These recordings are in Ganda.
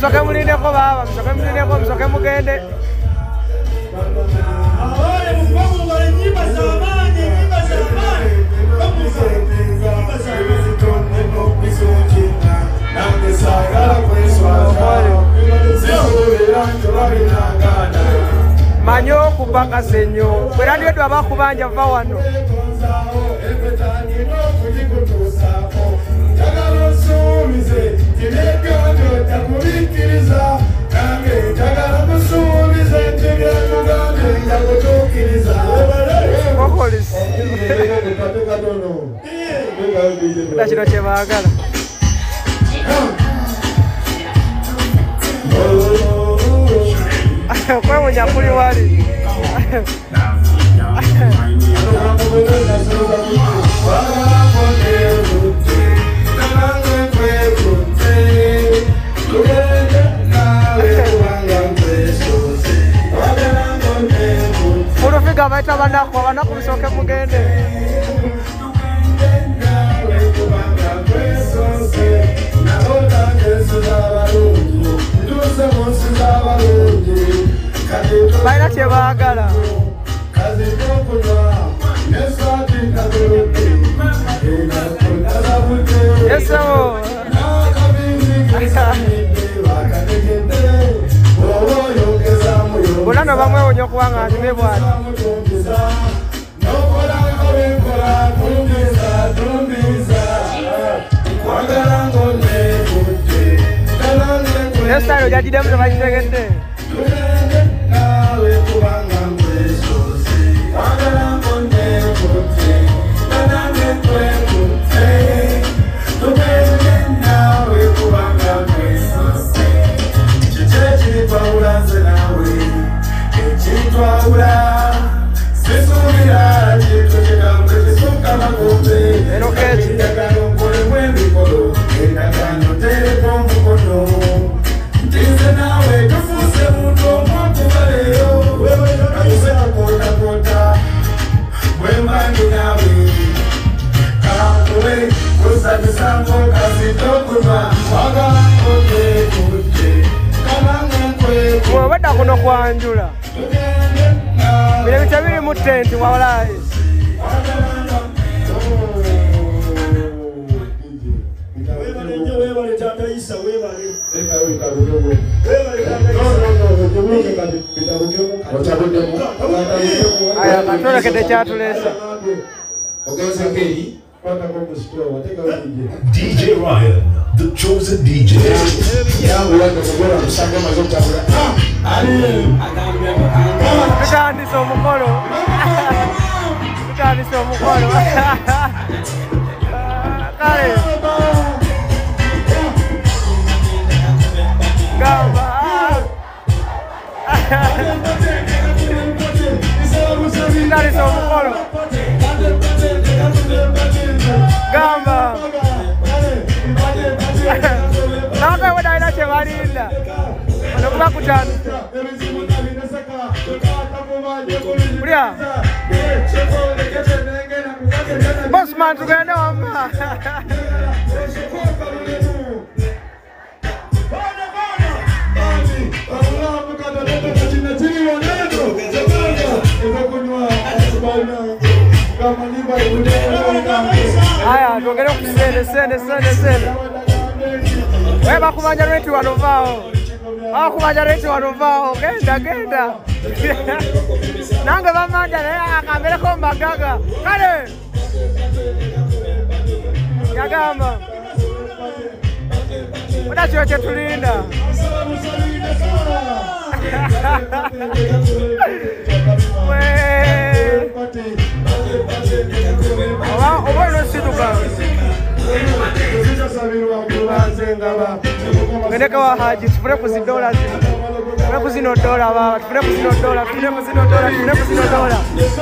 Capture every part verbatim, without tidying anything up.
musoke mulindeko baba, musoke mulindeko, musoke mugende. Manyo kupaka senyo, kwera ndiyo dwa bakubanja va wano. Kokolis. Ndachiro chebagala. Kwa mwenye kuli wali. Urufika baita banako banako bisoke mugende. Baina chebagala. Yes sir. Bulano bamwe onyo kuwanga ndibe bwana. Yes sir, jadi dem bajigende. Wada kuno kwanjula. Bile bitabiri mu tent wawalai. Aya katona kete chatulesa. D J Ryan, the chosen D J. Kutani so mukolo. Kutani so mukolo. Kare. Gamba. Kutani so mukolo. Gamba. Naka wada ina chevarinda. Wanakuwa kutani. Bria. Bossman tugenda wamma. Aya, tuongere kusene sene sene sene. Wewe bakubanja retu wanovao. Bakubanja retu wanovao. Genda genda. Nange bamanja naye akambere ko mbagaga. Kale. Yagamba. Oda chiwe chetulinda. Weee. Owa, owa ino situka. Ngedeka wa haji, tufune kuzi dola zi. Tufune kuzi no dola wa, tufune kuzi no dola, tufune kuzi no dola, tufune kuzi no dola.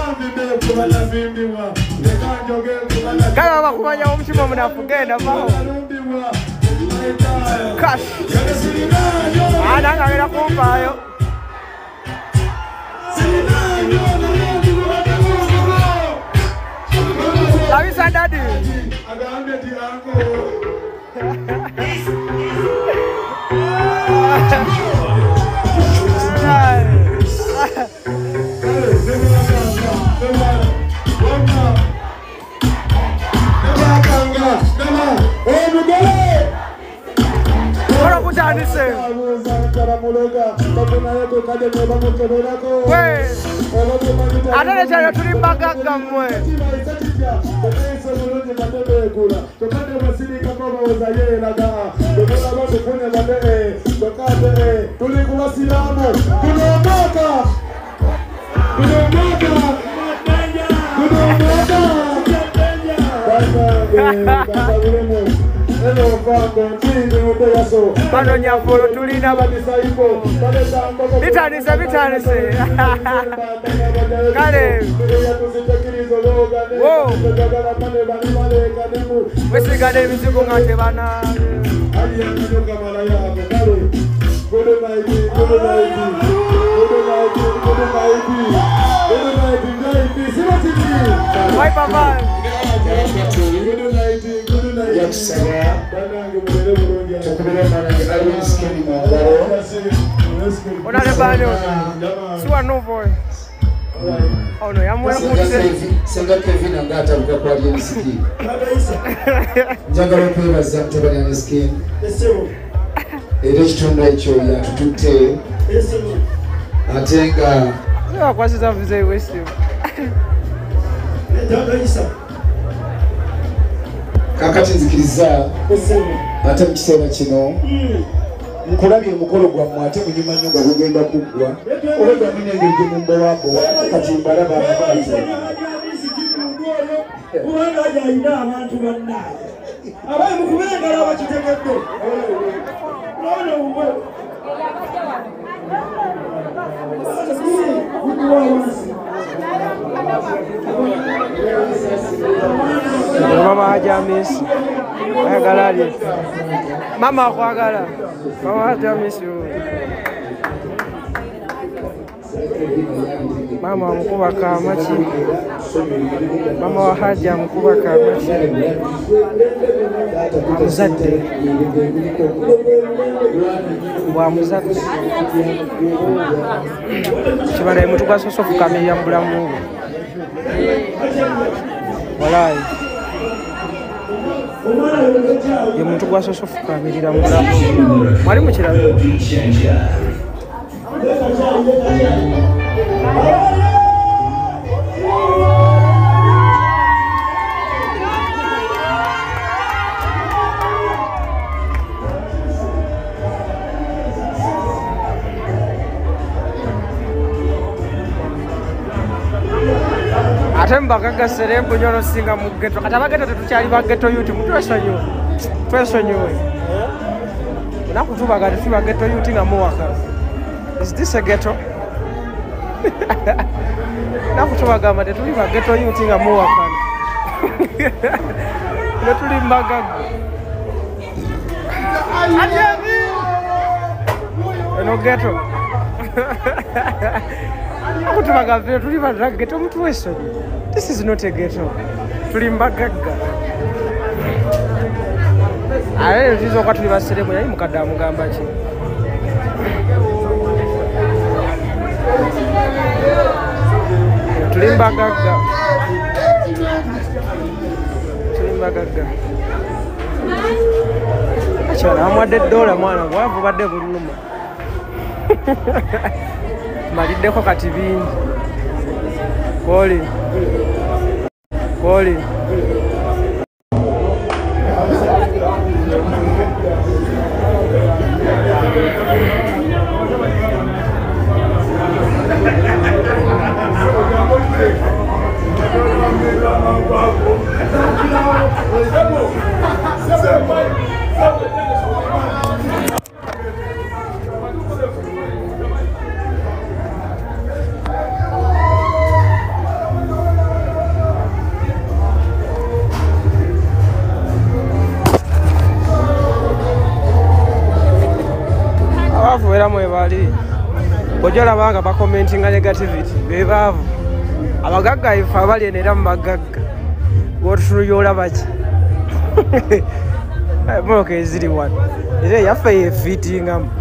Kala waba kumanya umchimo mnafugenda bao. Cash. Ana ngawela kumpa ayo. Lavisa daddy. Bitandise. We. Atale chale tuli bagagga mwe. Bano nyafolo tulina Bitandise bitandise. Kale. Wow. Wesigade mizigo ngate bana. Why papa? What are the bands? Sua no boy. Oh no, I'm going to Senga Kevin and that I've got body and skin. Jagger Pay was that body and skin. It is too late, you have to tell. I think, uh, what's it up to say with you? Kakati nzikiriza ate mukisera kino nkulabye omukolo gwammwe ate munyuma nnyo nga gugenda kuggwa oba minengege mumbowaabo kati mbalaba ababazi kubanga ajayina abantu bannaye abaye mukubengala bakitegedde nona umwe Mama Hajamis. Agalali. Mama Kwagala. Mama Hajamis. Mama mkuba kamachi. Mama wa Haja mkuba kamachi. Amuzadde. Wa muzadde. Kibala emuntu gwasosofu kamenya mbulamu. Walai. Ye muntu gwasosofu kamirira mbulamu. Mwali mukirabo. Atemba kaka serembo nyono singa mu ghetto kata baghetto tetukyali ba ghetto yuti mtu esonyo twesonyo na kutuba gati tuba ghetto yuti nga muwaka. Is this a ghetto? Na kutuba gama de tuli ba ghetto yuti nga muwaka. Ne tuli mbaga Ajebi no ghetto. Kutuba gavye tuli ba ghetto mtu esonyo. This is not a ghetto. Tulimbagaga. Aye, ndizo kwa tulibasire mwe mukadda mugamba ki. Tulimbagaga. Tulimbagaga. Achana amwade dola mwana bwavu badde bulunuma. Maliddeko kati bingi. Koli. Koli. Era mwe bali bojola banga ba commenting negativity bebavu abagagga ifa bali enera mu bagagga gotu yola bachi moke ziri one ere yafa ye fitting am